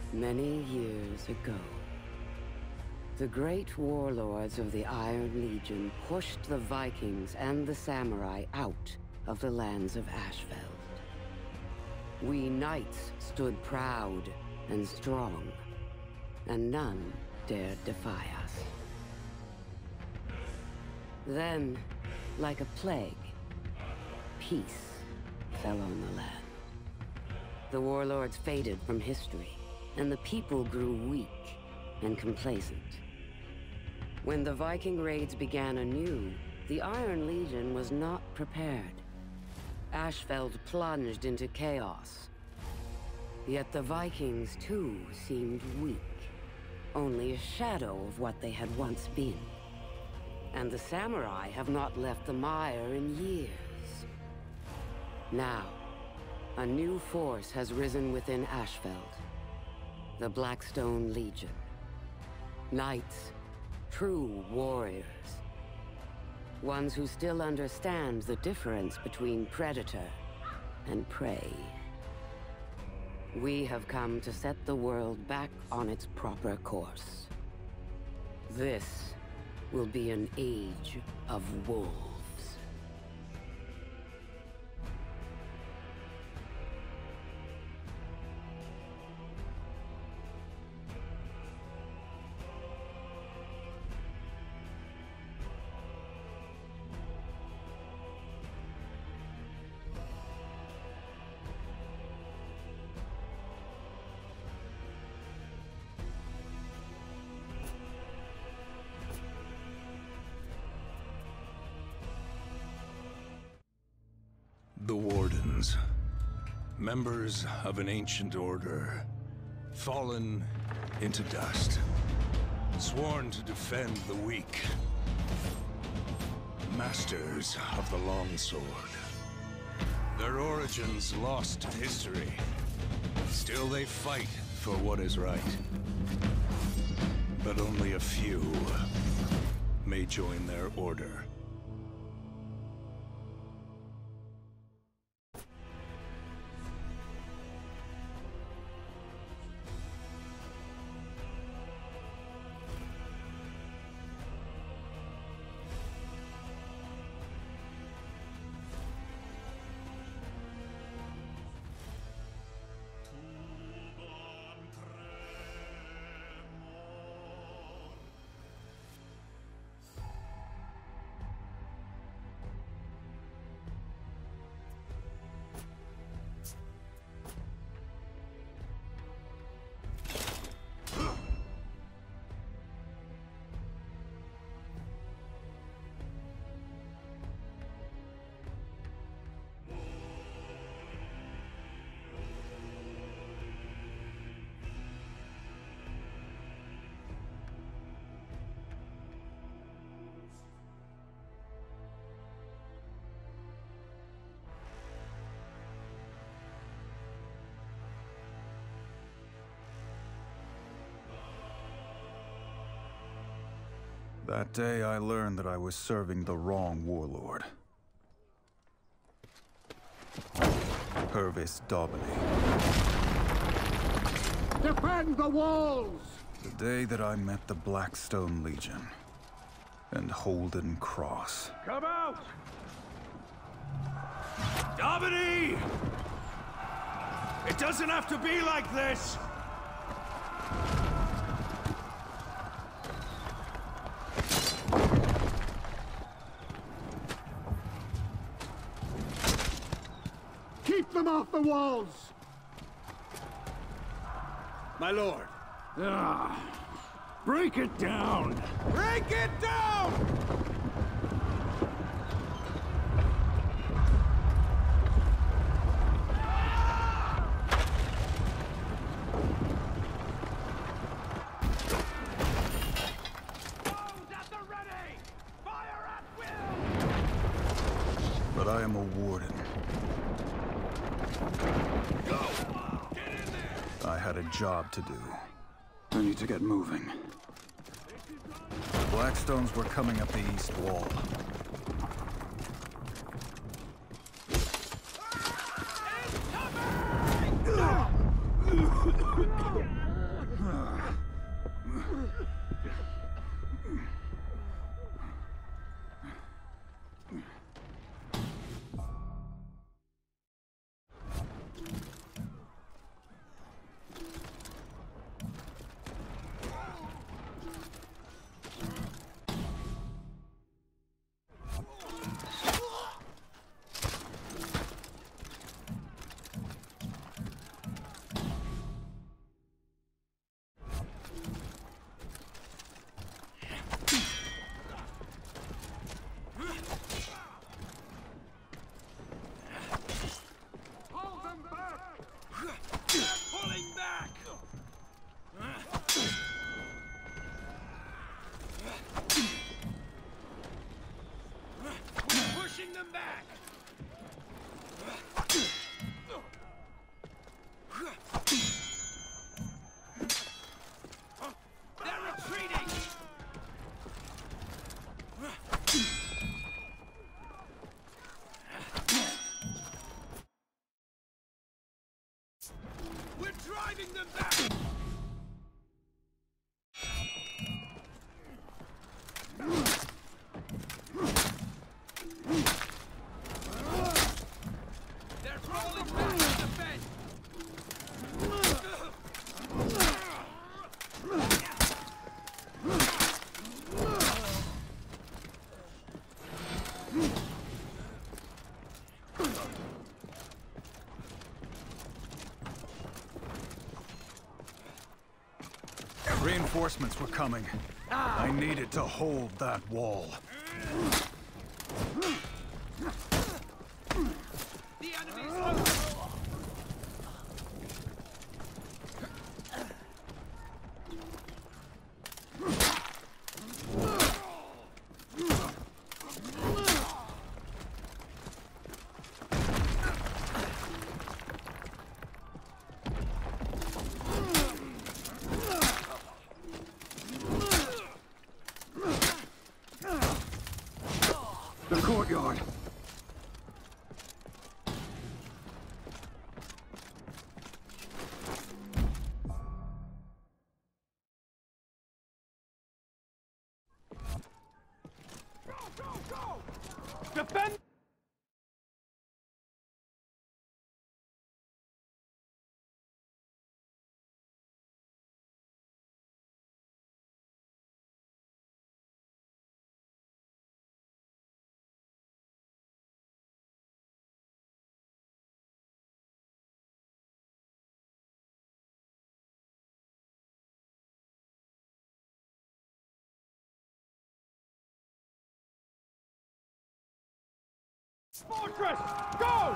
Many years ago, the great warlords of the Iron Legion pushed the Vikings and the samurai out of the lands of Ashfeld. We knights stood proud and strong, and none dared defy us. Then, like a plague, peace fell on the land. The warlords faded from history, and the people grew weak and complacent. When the Viking raids began anew, the Iron Legion was not prepared. Ashfeld plunged into chaos. Yet the Vikings, too, seemed weak, only a shadow of what they had once been. And the samurai have not left the mire in years. Now, a new force has risen within Ashfeld. The Blackstone Legion. Knights, true warriors. Ones who still understand the difference between predator and prey. We have come to set the world back on its proper course. This will be an age of wolves. The Wardens, members of an ancient order, fallen into dust, sworn to defend the weak, masters of the longsword. Their origins lost to history, still they fight for what is right. But only a few may join their order. That day I learned that I was serving the wrong warlord. Purvis Daubeny. Defend the walls! The day that I met the Blackstone Legion and Holden Cross. Come out! Daubeny! It doesn't have to be like this! Keep them off the walls! My lord! Break it down! Break it down! But I am a warden. I had a job to do. I need to get moving. The Blackstones were coming up the east wall. driving them back! They're falling back in the bed! Reinforcements were coming. I needed to hold that wall. The enemy's over! The courtyard. Defend! Fortress! Go!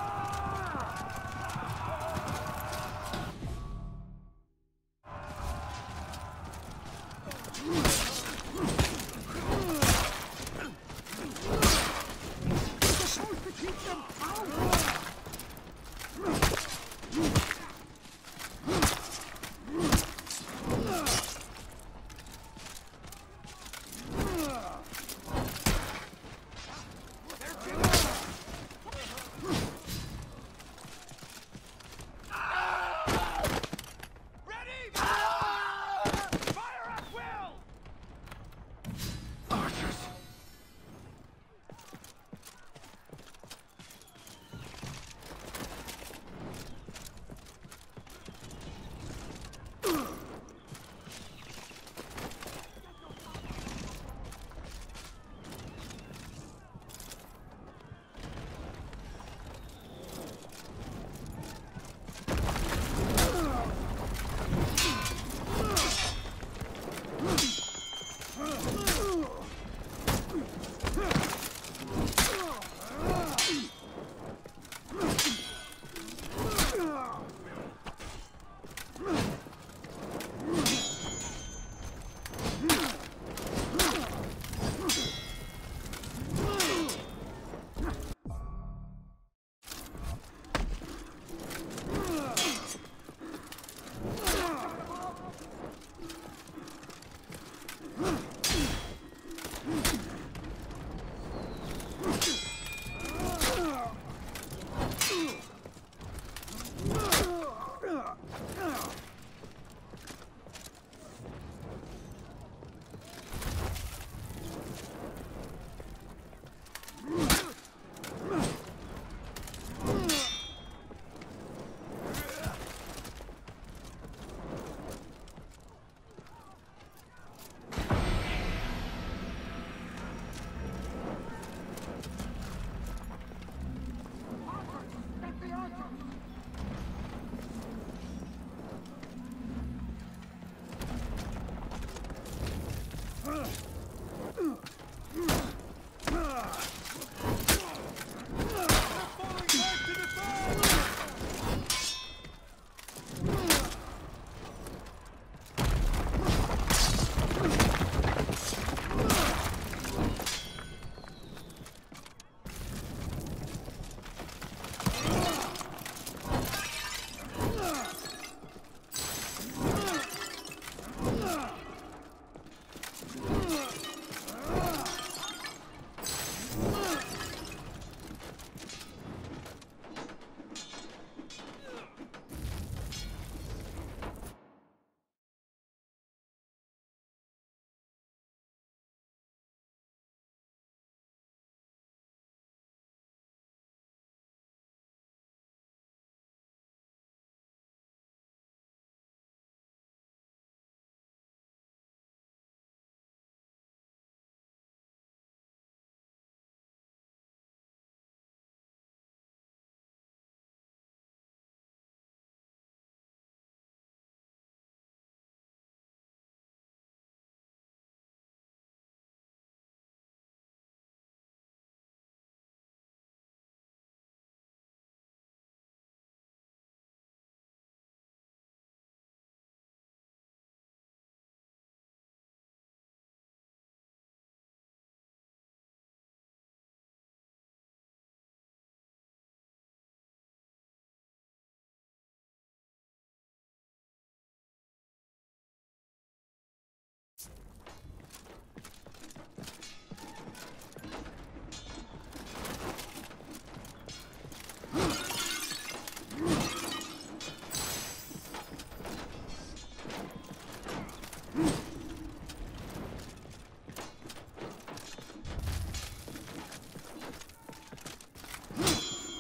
We're supposed to keep them out!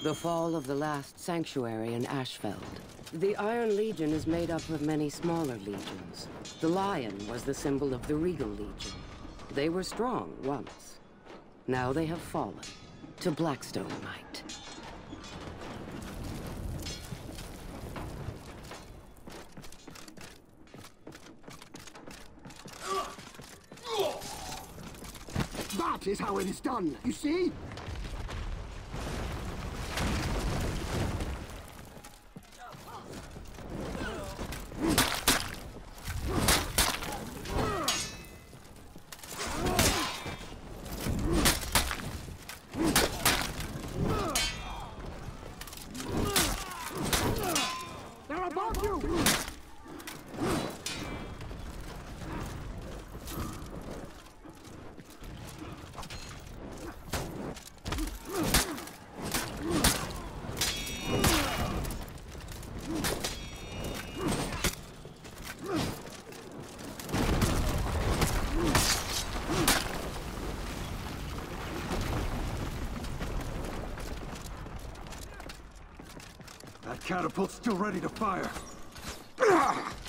The fall of the last sanctuary in Ashfeld. The Iron Legion is made up of many smaller legions. The lion was the symbol of the Regal Legion. They were strong once. Now they have fallen to Blackstone might. That is how it is done, you see? They're above you! That catapult's still ready to fire.